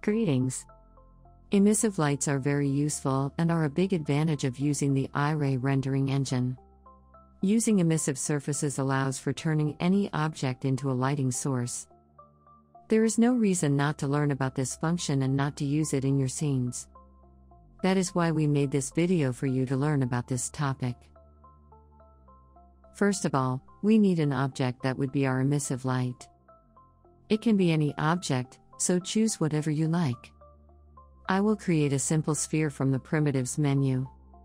Greetings. Emissive lights are very useful and are a big advantage of using the iRay rendering engine. Using emissive surfaces allows for turning any object into a lighting source. There is no reason not to learn about this function and not to use it in your scenes. That is why we made this video for you to learn about this topic. First of all, we need an object that would be our emissive light. It can be any object, so choose whatever you like. I will create a simple sphere from the primitives menu.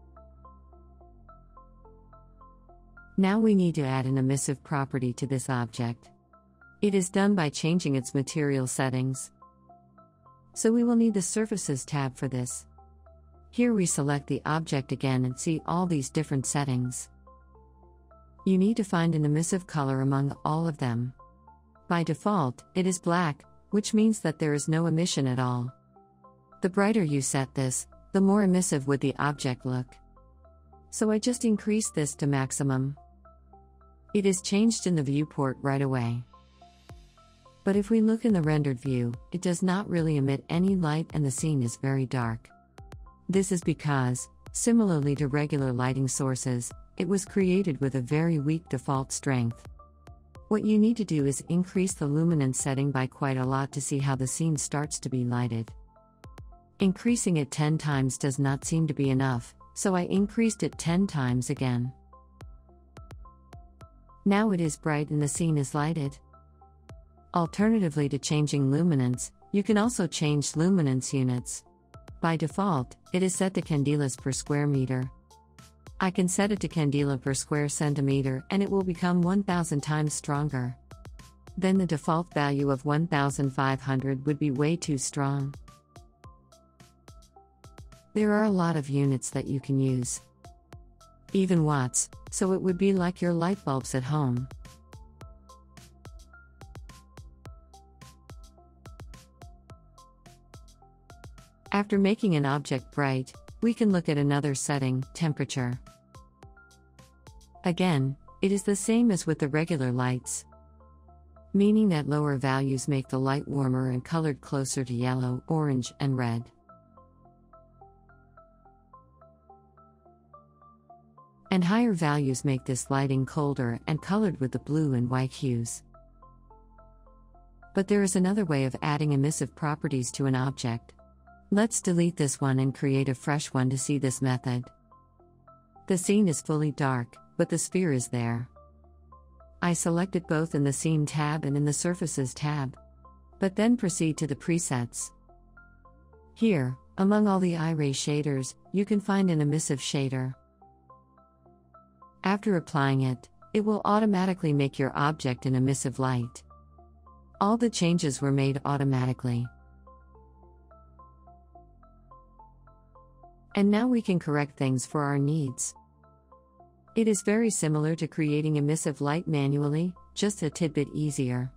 Now we need to add an emissive property to this object. It is done by changing its material settings. So we will need the Surfaces tab for this. Here we select the object again and see all these different settings. You need to find an emissive color among all of them. By default, it is black, which means that there is no emission at all. The brighter you set this, the more emissive would the object look. So I just increased this to maximum. It is changed in the viewport right away. But if we look in the rendered view, it does not really emit any light and the scene is very dark. This is because, similarly to regular lighting sources, it was created with a very weak default strength. What you need to do is increase the luminance setting by quite a lot to see how the scene starts to be lighted. Increasing it 10 times does not seem to be enough, so I increased it 10 times again. Now it is bright and the scene is lighted. Alternatively to changing luminance, you can also change luminance units. By default, it is set to candelas per square meter. I can set it to candela per square centimeter and it will become 1000 times stronger. Then the default value of 1500 would be way too strong. There are a lot of units that you can use. Even watts, so it would be like your light bulbs at home. After making an object bright, we can look at another setting, temperature. Again, it is the same as with the regular lights, meaning that lower values make the light warmer and colored closer to yellow, orange, and red. And higher values make this lighting colder and colored with the blue and white hues. But there is another way of adding emissive properties to an object. Let's delete this one and create a fresh one to see this method. The scene is fully dark, but the sphere is there. I selected both in the Scene tab and in the Surfaces tab. But then proceed to the presets. Here, among all the iRay shaders, you can find an emissive shader. After applying it, it will automatically make your object an emissive light. All the changes were made automatically. And now we can correct things for our needs. It is very similar to creating emissive light manually, just a tidbit easier.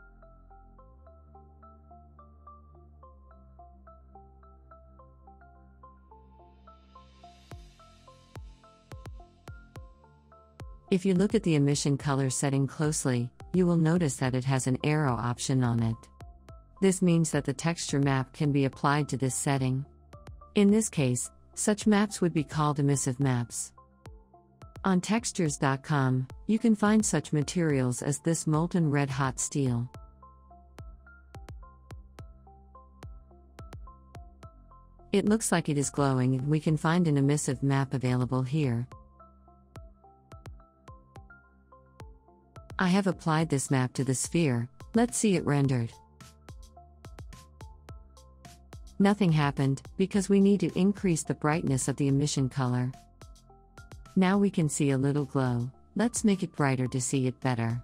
If you look at the emission color setting closely, you will notice that it has an arrow option on it. This means that the texture map can be applied to this setting. In this case, such maps would be called emissive maps. On textures.com, you can find such materials as this molten red hot steel. It looks like it is glowing and we can find an emissive map available here. I have applied this map to the sphere. Let's see it rendered. Nothing happened, because we need to increase the brightness of the emission color. Now we can see a little glow. Let's make it brighter to see it better.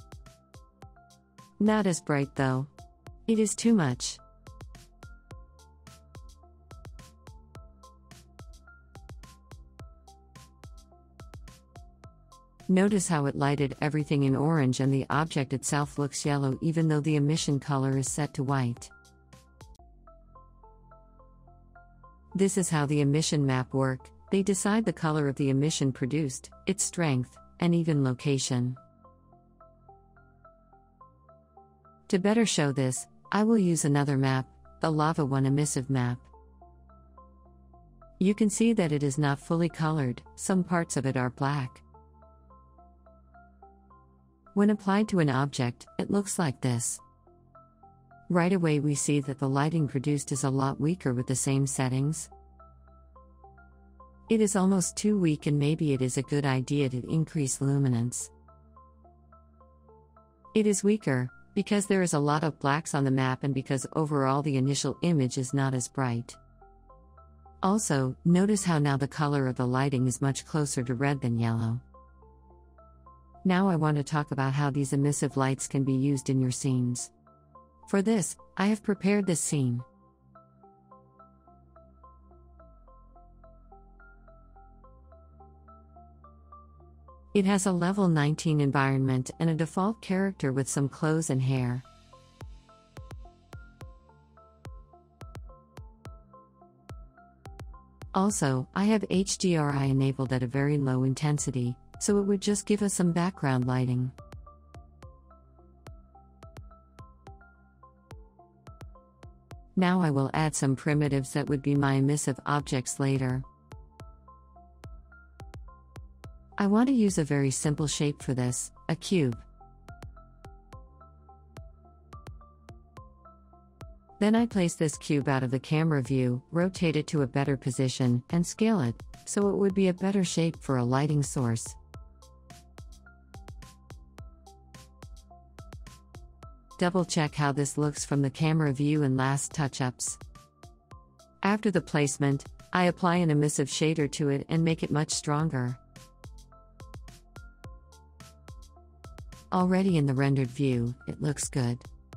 Not as bright though. It is too much. Notice how it lighted everything in orange and the object itself looks yellow even though the emission color is set to white. This is how the emission map work. They decide the color of the emission produced, its strength, and even location. To better show this, I will use another map, the Lava 1 emissive map. You can see that it is not fully colored, some parts of it are black. When applied to an object, it looks like this. Right away we see that the lighting produced is a lot weaker with the same settings. It is almost too weak, and maybe it is a good idea to increase luminance. It is weaker, because there is a lot of blacks on the map and because overall the initial image is not as bright. Also, notice how now the color of the lighting is much closer to red than yellow. Now I want to talk about how these emissive lights can be used in your scenes. For this, I have prepared this scene. It has a level 19 environment and a default character with some clothes and hair. Also, I have HDRI enabled at a very low intensity, so it would just give us some background lighting. Now I will add some primitives that would be my emissive objects later. I want to use a very simple shape for this, a cube. Then I place this cube out of the camera view, rotate it to a better position, and scale it, so it would be a better shape for a lighting source. Double check how this looks from the camera view and last touch-ups. After the placement, I apply an emissive shader to it and make it much stronger. Already in the rendered view, it looks good.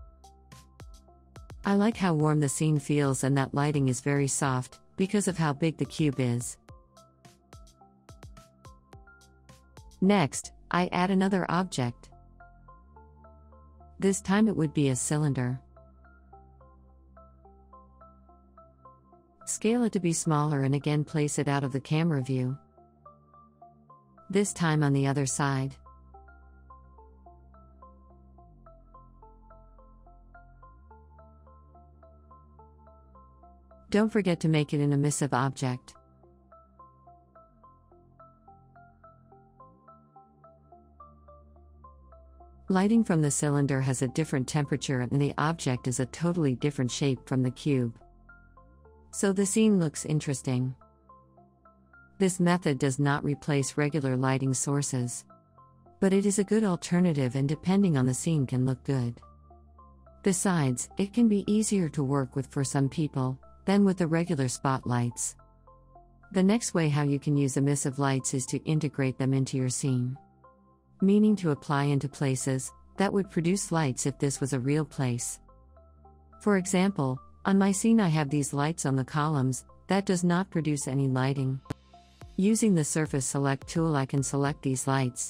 I like how warm the scene feels, and that lighting is very soft, because of how big the cube is. Next, I add another object. This time it would be a cylinder. Scale it to be smaller and again place it out of the camera view. This time on the other side. Don't forget to make it an emissive object. Lighting from the cylinder has a different temperature and the object is a totally different shape from the cube. So the scene looks interesting. This method does not replace regular lighting sources, but it is a good alternative and depending on the scene can look good. Besides, it can be easier to work with for some people than with the regular spotlights. The next way how you can use emissive lights is to integrate them into your scene. Meaning to apply into places that would produce lights if this was a real place. For example, on my scene I have these lights on the columns that does not produce any lighting. Using the Surface Select tool I can select these lights.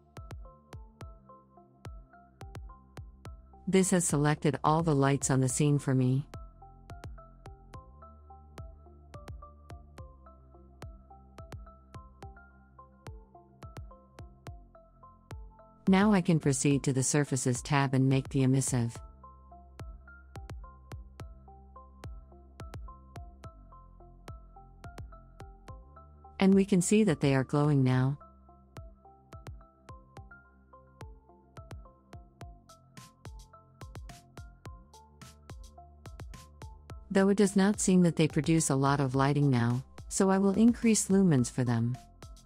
This has selected all the lights on the scene for me. Now I can proceed to the Surfaces tab and make the emissive. And we can see that they are glowing now. Though it does not seem that they produce a lot of lighting now, so I will increase lumens for them.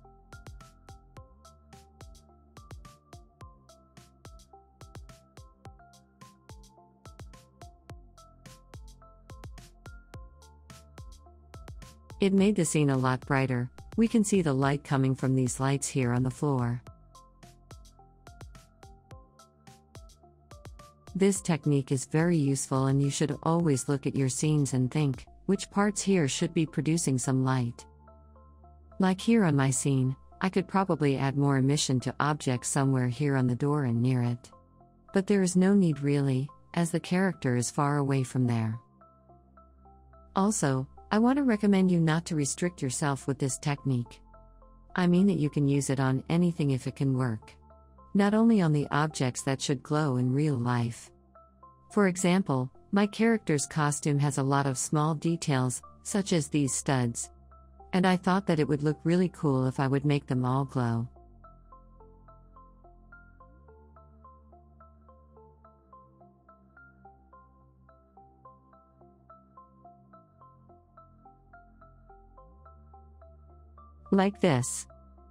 It made the scene a lot brighter. We can see the light coming from these lights here on the floor. This technique is very useful and you should always look at your scenes and think, which parts here should be producing some light. Like here on my scene, I could probably add more emission to objects somewhere here on the door and near it. But there is no need really, as the character is far away from there. Also, I want to recommend you not to restrict yourself with this technique. I mean that you can use it on anything if it can work. Not only on the objects that should glow in real life. For example, My character's costume has a lot of small details, such as these studs. And I thought that it would look really cool if I would make them all glow. Like this.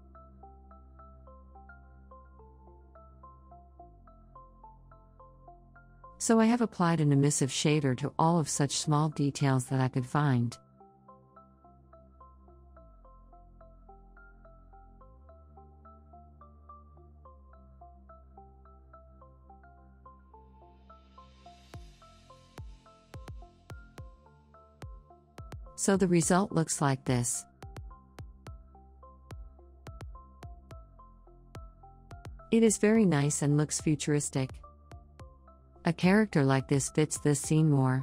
So I have applied an emissive shader to all of such small details that I could find. So the result looks like this. It is very nice and looks futuristic. A character like this fits this scene more.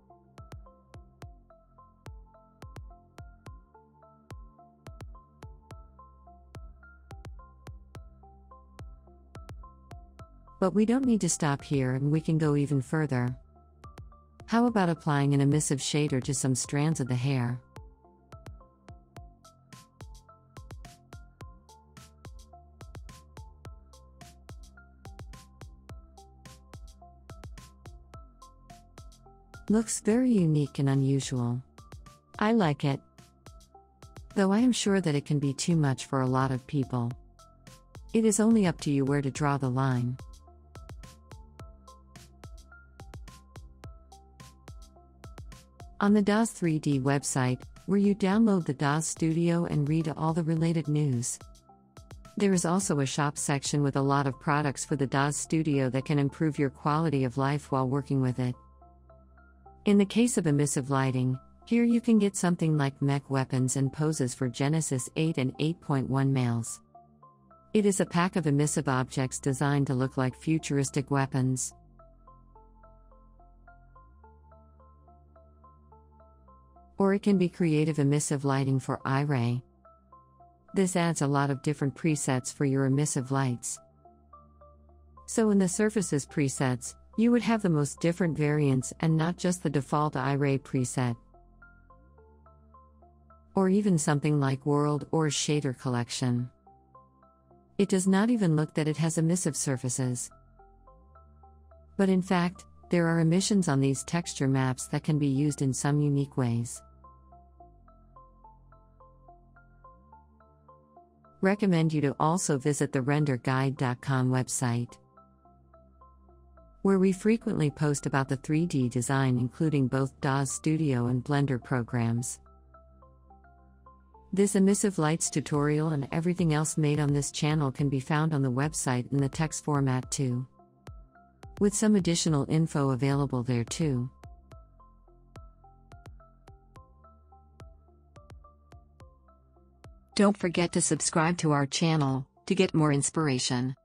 But we don't need to stop here, and we can go even further. How about applying an emissive shader to some strands of the hair? Looks very unique and unusual. I like it. Though I am sure that it can be too much for a lot of people. It is only up to you where to draw the line. On the DAZ 3D website, where you download the DAZ Studio and read all the related news. There is also a shop section with a lot of products for the DAZ Studio that can improve your quality of life while working with it. In the case of emissive lighting, here you can get something like mech weapons and poses for Genesis 8 and 8.1 males. It is a pack of emissive objects designed to look like futuristic weapons. Or it can be creative emissive lighting for iRay. This adds a lot of different presets for your emissive lights. So in the surfaces presets, you would have the most different variants and not just the default iRay preset. Or even something like World or Shader Collection. It does not even look that it has emissive surfaces. But in fact, there are emissions on these texture maps that can be used in some unique ways. Recommend you to also visit the renderguide.com website, where we frequently post about the 3D design, including both DAZ Studio and Blender programs. This emissive lights tutorial and everything else made on this channel can be found on the website in the text format too, with some additional info available there too. Don't forget to subscribe to our channel to get more inspiration.